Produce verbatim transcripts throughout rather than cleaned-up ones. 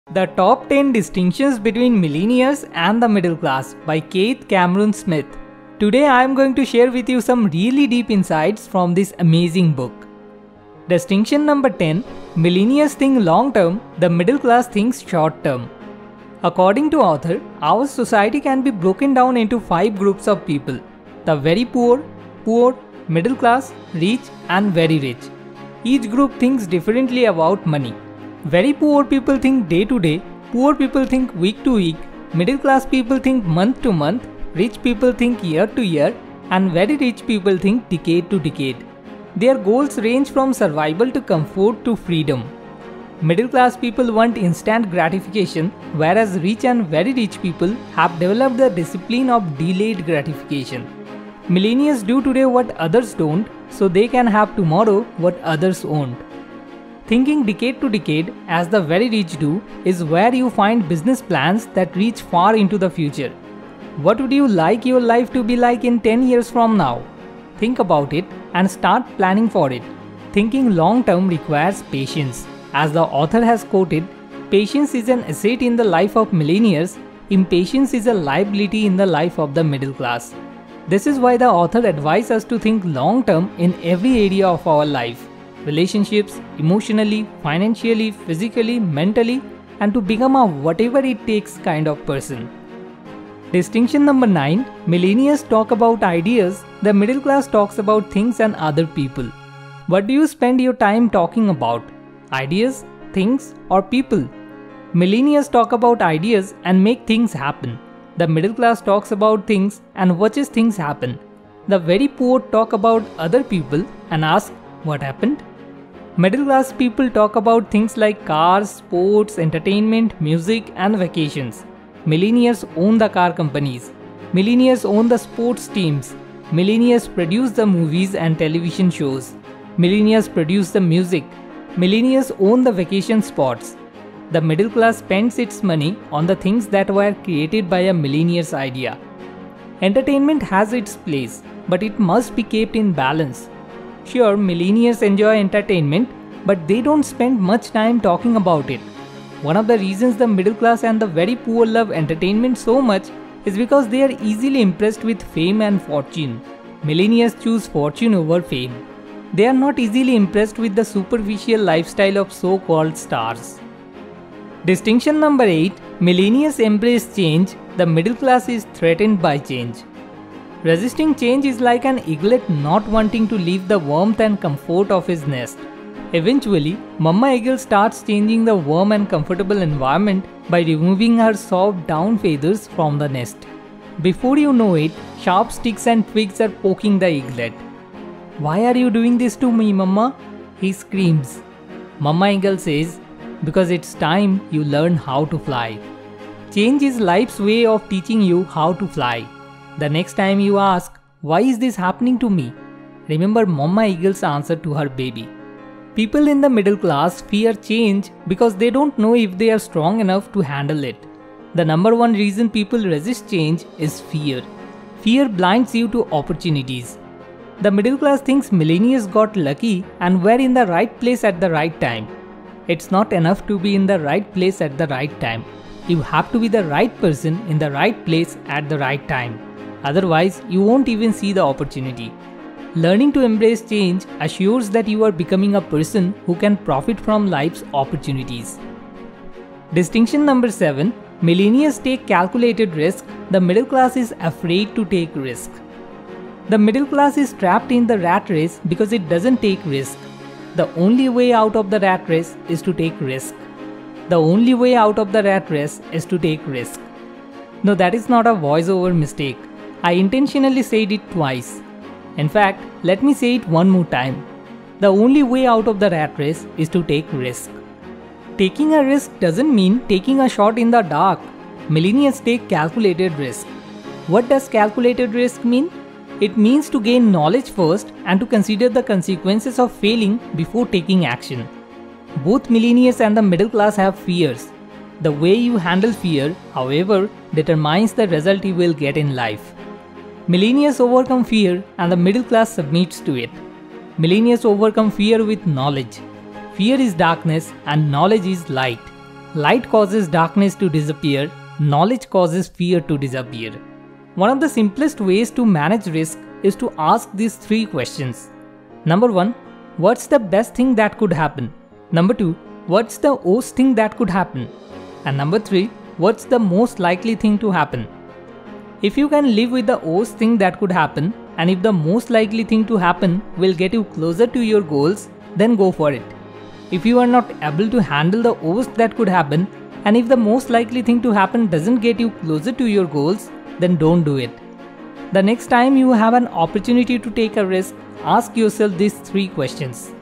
The Top ten Distinctions Between Millennials and the Middle Class by Keith Cameron Smith. Today I am going to share with you some really deep insights from this amazing book. Distinction number ten. Millennials think long term, the middle class thinks short term. According to author, our society can be broken down into five groups of people. The very poor, poor, middle class, rich and very rich. Each group thinks differently about money. Very poor people think day to day, poor people think week to week, middle class people think month to month, rich people think year to year, and very rich people think decade to decade. Their goals range from survival to comfort to freedom. Middle class people want instant gratification, whereas rich and very rich people have developed the discipline of delayed gratification. Millennials do today what others don't, so they can have tomorrow what others won't. Thinking decade to decade, as the very rich do, is where you find business plans that reach far into the future. What would you like your life to be like in ten years from now? Think about it and start planning for it. Thinking long term requires patience. As the author has quoted, patience is an asset in the life of millennials, impatience is a liability in the life of the middle class. This is why the author advises us to think long term in every area of our life. Relationships, emotionally, financially, physically, mentally, and to become a whatever it takes kind of person. Distinction number nine. Millennials talk about ideas, the middle class talks about things and other people. What do you spend your time talking about? Ideas, things, or people? Millennials talk about ideas and make things happen. The middle class talks about things and watches things happen. The very poor talk about other people and ask, what happened? Middle class people talk about things like cars, sports, entertainment, music and vacations. Millennials own the car companies. Millennials own the sports teams. Millennials produce the movies and television shows. Millennials produce the music. Millennials own the vacation spots. The middle class spends its money on the things that were created by a millennial's idea. Entertainment has its place, but it must be kept in balance. Sure, millennials enjoy entertainment, but they don't spend much time talking about it. One of the reasons the middle class and the very poor love entertainment so much is because they are easily impressed with fame and fortune. Millennials choose fortune over fame. They are not easily impressed with the superficial lifestyle of so-called stars. Distinction number eight. Millennials embrace change, the middle class is threatened by change. Resisting change is like an eaglet not wanting to leave the warmth and comfort of his nest. Eventually, Mama Eagle starts changing the warm and comfortable environment by removing her soft down feathers from the nest. Before you know it, sharp sticks and twigs are poking the eaglet. "Why are you doing this to me, Mama?" he screams. Mama Eagle says, "Because it's time you learn how to fly." Change is life's way of teaching you how to fly. The next time you ask, "Why is this happening to me?" remember Mama Eagle's answer to her baby. People in the middle class fear change because they don't know if they are strong enough to handle it. The number one reason people resist change is fear. Fear blinds you to opportunities. The middle class thinks millennials got lucky and were in the right place at the right time. It's not enough to be in the right place at the right time. You have to be the right person in the right place at the right time. Otherwise, you won't even see the opportunity. Learning to embrace change assures that you are becoming a person who can profit from life's opportunities. Distinction number seven. Millennials take calculated risk, the middle class is afraid to take risk. The middle class is trapped in the rat race because it doesn't take risk. The only way out of the rat race is to take risk. The only way out of the rat race is to take risk. No, that is not a voiceover mistake. I intentionally said it twice. In fact, let me say it one more time. The only way out of the rat race is to take risk. Taking a risk doesn't mean taking a shot in the dark. Millennials take calculated risk. What does calculated risk mean? It means to gain knowledge first and to consider the consequences of failing before taking action. Both millennials and the middle class have fears. The way you handle fear, however, determines the result you will get in life. Millennials overcome fear and the middle class submits to it. Millennials overcome fear with knowledge. Fear is darkness and knowledge is light. Light causes darkness to disappear, knowledge causes fear to disappear. One of the simplest ways to manage risk is to ask these three questions. Number one, what's the best thing that could happen? Number two, what's the worst thing that could happen? And number three, what's the most likely thing to happen? If you can live with the worst thing that could happen, and if the most likely thing to happen will get you closer to your goals, then go for it. If you are not able to handle the worst that could happen, and if the most likely thing to happen doesn't get you closer to your goals, then don't do it. The next time you have an opportunity to take a risk, ask yourself these three questions.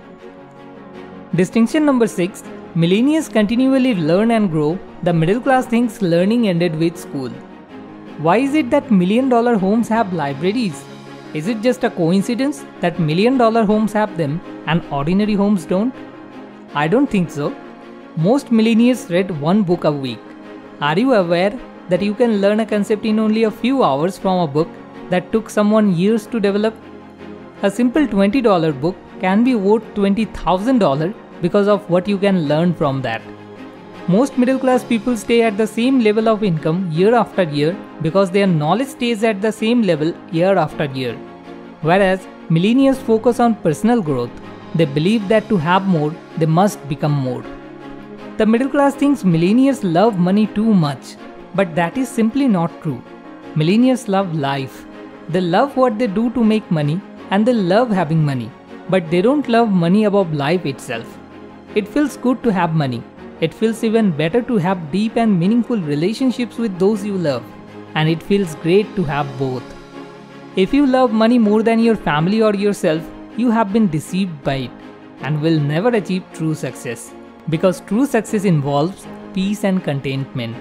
Distinction number six. Millennials continually learn and grow. The middle class thinks learning ended with school. Why is it that million dollar homes have libraries? Is it just a coincidence that million dollar homes have them and ordinary homes don't? I don't think so. Most millennials read one book a week. Are you aware that you can learn a concept in only a few hours from a book that took someone years to develop? A simple twenty dollar book can be worth twenty thousand dollars because of what you can learn from that. Most middle class people stay at the same level of income year after year because their knowledge stays at the same level year after year. Whereas millennials focus on personal growth. They believe that to have more, they must become more. The middle class thinks millennials love money too much, but that is simply not true. Millennials love life. They love what they do to make money and they love having money, but they don't love money above life itself. It feels good to have money. It feels even better to have deep and meaningful relationships with those you love, and it feels great to have both. If you love money more than your family or yourself, you have been deceived by it and will never achieve true success, because true success involves peace and contentment.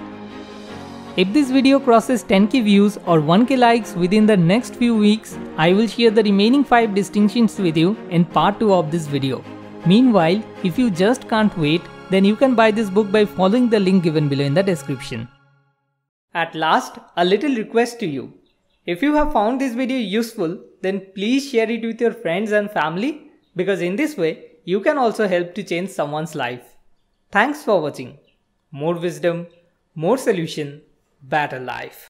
If this video crosses ten K views or one K likes within the next few weeks, I will share the remaining five distinctions with you in part two of this video. Meanwhile, if you just can't wait, then you can buy this book by following the link given below in the description. At last, a little request to you. If you have found this video useful, then please share it with your friends and family, because in this way, you can also help to change someone's life. Thanks for watching. More wisdom, more solution, better life.